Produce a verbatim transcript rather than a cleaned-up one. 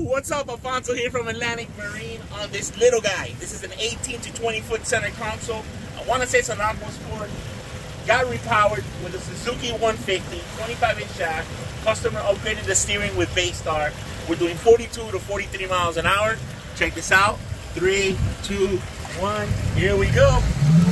What's up? Alfonso here from Atlantic Marine on this little guy. This is an eighteen to twenty foot center console. I want to say it's an Aqua Sport. Got repowered with a Suzuki one fifty, twenty-five inch shaft. Customer upgraded the steering with Baystar. We're doing forty-two to forty-three miles an hour. Check this out. Three, two, one. Here we go.